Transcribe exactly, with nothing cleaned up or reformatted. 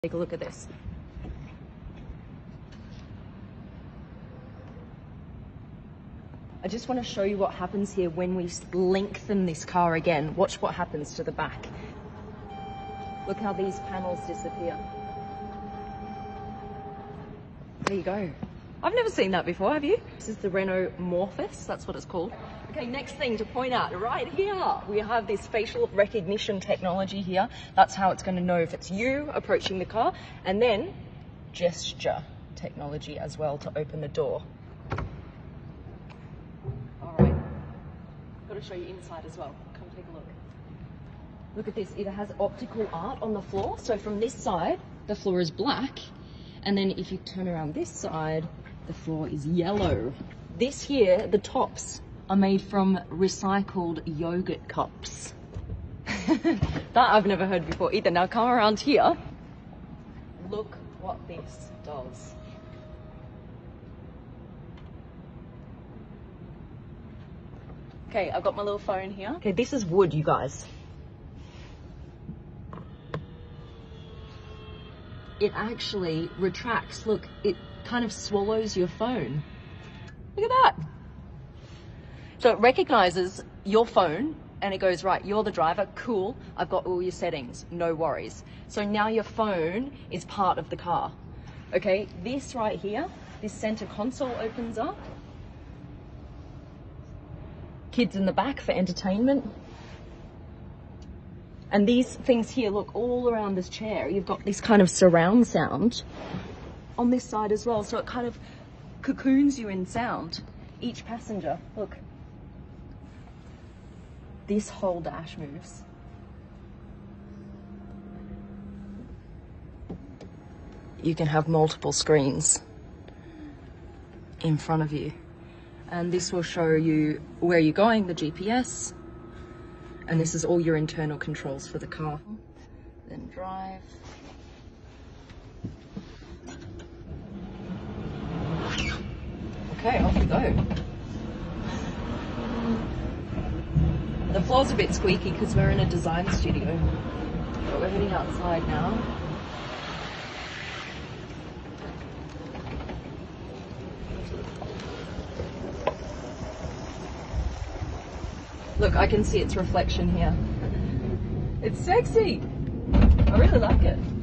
Take a look at this. I just want to show you what happens here when we lengthen this car again. Watch what happens to the back. Look how these panels disappear. There you go. I've never seen that before, have you? This is the Renault Morphus, that's what it's called. Okay, next thing to point out, right here, we have this facial recognition technology here. That's how it's going to know if it's you approaching the car. And then gesture technology as well to open the door. All right, got to show you inside as well. Come take a look. Look at this, it has optical art on the floor. So from this side, the floor is black. And then if you turn around this side, the floor is yellow. This here, the tops are made from recycled yogurt cups. That I've never heard before either. Now come around here. Look what this does. Okay, I've got my little phone here. Okay, this is wood, you guys. It actually retracts. Look, it kind of swallows your phone. Look at that. So it recognizes your phone and it goes, right, you're the driver, cool, I've got all your settings, no worries. So now your phone is part of the car. Okay, this right here, this center console opens up. Kids in the back for entertainment. And these things here, look, all around this chair, you've got this kind of surround sound on this side as well. So it kind of cocoons you in sound. Each passenger, look. This whole dash moves. You can have multiple screens in front of you. And this will show you where you're going, the G P S. And this is all your internal controls for the car. Then drive. Okay, off we go. The floor's a bit squeaky because we're in a design studio. But we're heading outside now. Look, I can see its reflection here. It's sexy. I really like it.